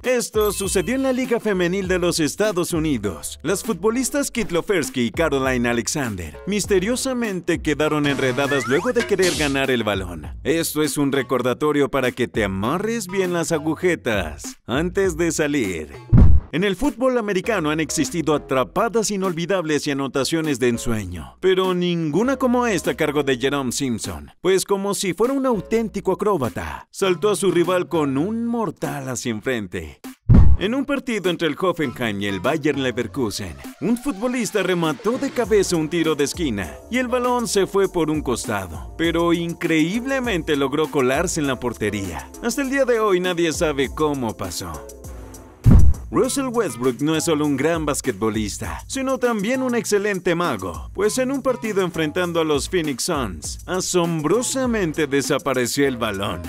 Esto sucedió en la Liga Femenil de los Estados Unidos. Las futbolistas Kit Lofersky y Caroline Alexander misteriosamente quedaron enredadas luego de querer ganar el balón. Esto es un recordatorio para que te amarres bien las agujetas antes de salir. En el fútbol americano han existido atrapadas inolvidables y anotaciones de ensueño, pero ninguna como esta a cargo de Jerome Simpson, pues como si fuera un auténtico acróbata, saltó a su rival con un mortal hacia enfrente. En un partido entre el Hoffenheim y el Bayer Leverkusen, un futbolista remató de cabeza un tiro de esquina y el balón se fue por un costado, pero increíblemente logró colarse en la portería. Hasta el día de hoy nadie sabe cómo pasó. Russell Westbrook no es solo un gran basquetbolista, sino también un excelente mago, pues en un partido enfrentando a los Phoenix Suns, asombrosamente desapareció el balón.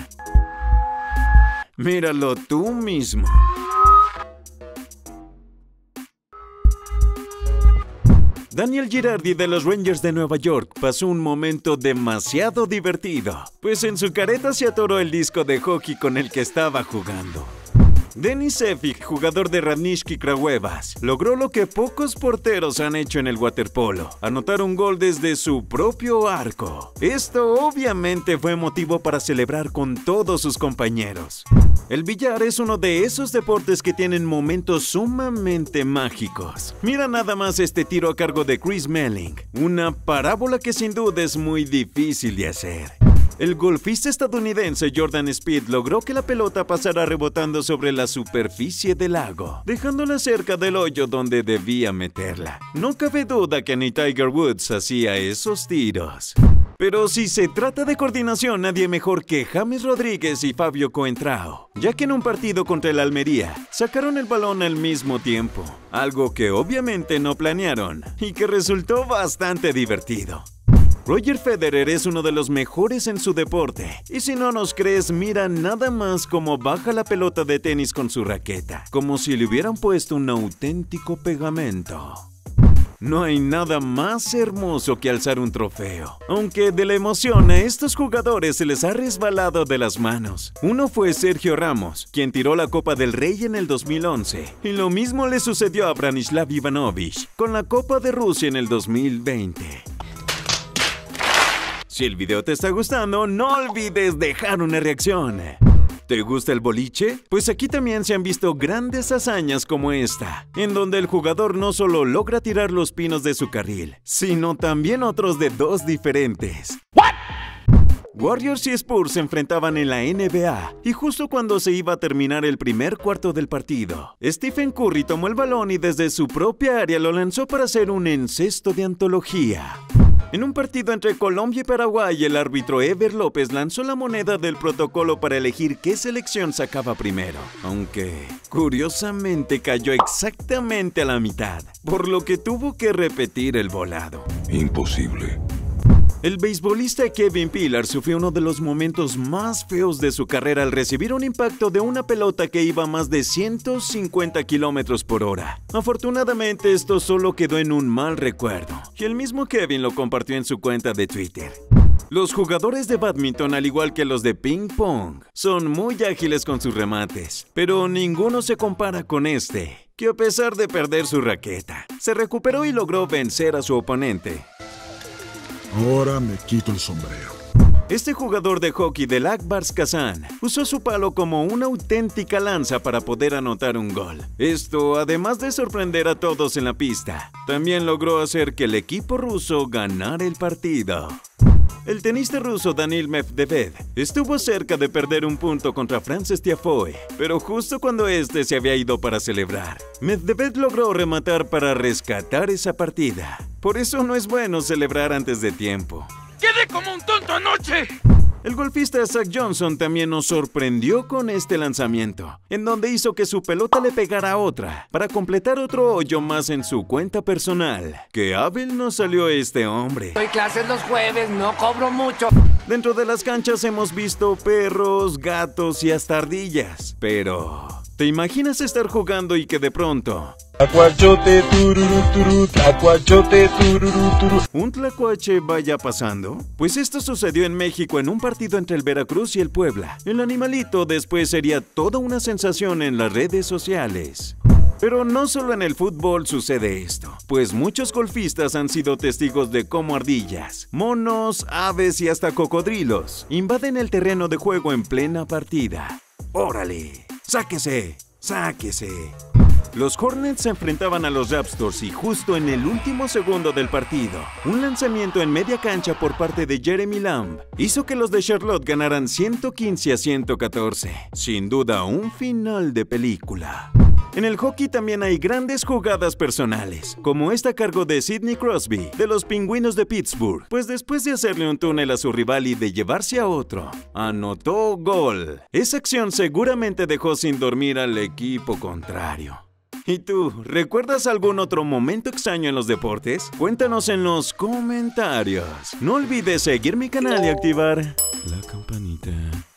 Míralo tú mismo. Daniel Girardi de los Rangers de Nueva York pasó un momento demasiado divertido, pues en su careta se atoró el disco de hockey con el que estaba jugando. Denis Sefik, jugador de Radnički Kragujevac, logró lo que pocos porteros han hecho en el waterpolo, anotar un gol desde su propio arco. Esto obviamente fue motivo para celebrar con todos sus compañeros. El billar es uno de esos deportes que tienen momentos sumamente mágicos. Mira nada más este tiro a cargo de Chris Melling, una parábola que sin duda es muy difícil de hacer. El golfista estadounidense Jordan Spieth logró que la pelota pasara rebotando sobre la superficie del lago, dejándola cerca del hoyo donde debía meterla. No cabe duda que ni Tiger Woods hacía esos tiros. Pero si se trata de coordinación, nadie mejor que James Rodríguez y Fabio Coentrao, ya que en un partido contra el Almería sacaron el balón al mismo tiempo, algo que obviamente no planearon y que resultó bastante divertido. Roger Federer es uno de los mejores en su deporte, y si no nos crees, mira nada más cómo baja la pelota de tenis con su raqueta, como si le hubieran puesto un auténtico pegamento. No hay nada más hermoso que alzar un trofeo, aunque de la emoción a estos jugadores se les ha resbalado de las manos. Uno fue Sergio Ramos, quien tiró la Copa del Rey en el 2011, y lo mismo le sucedió a Branislav Ivanovic con la Copa de Rusia en el 2020. Si el video te está gustando, no olvides dejar una reacción. ¿Te gusta el boliche? Pues aquí también se han visto grandes hazañas como esta, en donde el jugador no solo logra tirar los pinos de su carril, sino también otros de dos diferentes. ¿What? Warriors y Spurs se enfrentaban en la NBA, y justo cuando se iba a terminar el primer cuarto del partido, Stephen Curry tomó el balón y desde su propia área lo lanzó para hacer un encesto de antología. En un partido entre Colombia y Paraguay, el árbitro Ever López lanzó la moneda del protocolo para elegir qué selección sacaba primero, aunque curiosamente cayó exactamente a la mitad, por lo que tuvo que repetir el volado. Imposible. El beisbolista Kevin Pillar sufrió uno de los momentos más feos de su carrera al recibir un impacto de una pelota que iba a más de 150 kilómetros por hora. Afortunadamente esto solo quedó en un mal recuerdo, y el mismo Kevin lo compartió en su cuenta de Twitter. Los jugadores de bádminton, al igual que los de ping pong, son muy ágiles con sus remates, pero ninguno se compara con este, que a pesar de perder su raqueta, se recuperó y logró vencer a su oponente. Ahora me quito el sombrero. Este jugador de hockey del Akbars Kazán usó su palo como una auténtica lanza para poder anotar un gol. Esto, además de sorprender a todos en la pista, también logró hacer que el equipo ruso ganara el partido. El tenista ruso Daniil Medvedev estuvo cerca de perder un punto contra Frances Tiafoe, pero justo cuando este se había ido para celebrar, Medvedev logró rematar para rescatar esa partida. Por eso no es bueno celebrar antes de tiempo. ¡Quedé como un tonto anoche! El golfista Zach Johnson también nos sorprendió con este lanzamiento, en donde hizo que su pelota le pegara a otra, para completar otro hoyo más en su cuenta personal. ¡Qué hábil nos salió este hombre! Doy clases los jueves, no cobro mucho. Dentro de las canchas hemos visto perros, gatos y hasta ardillas, pero ¿te imaginas estar jugando y que de pronto Tlacuachote, tururú, turú, tlacuachote, tururú, turú. ¿Un tlacuache vaya pasando? Pues esto sucedió en México en un partido entre el Veracruz y el Puebla. El animalito después sería toda una sensación en las redes sociales. Pero no solo en el fútbol sucede esto, pues muchos golfistas han sido testigos de cómo ardillas, monos, aves y hasta cocodrilos invaden el terreno de juego en plena partida. ¡Órale! ¡Sáquese! ¡Sáquese! Los Hornets se enfrentaban a los Raptors y justo en el último segundo del partido, un lanzamiento en media cancha por parte de Jeremy Lamb hizo que los de Charlotte ganaran 115-114. Sin duda, un final de película. En el hockey también hay grandes jugadas personales, como esta a cargo de Sidney Crosby, de los Pingüinos de Pittsburgh, pues después de hacerle un túnel a su rival y de llevarse a otro, anotó gol. Esa acción seguramente dejó sin dormir al equipo contrario. ¿Y tú, recuerdas algún otro momento extraño en los deportes? Cuéntanos en los comentarios. No olvides seguir mi canal y activar la campanita.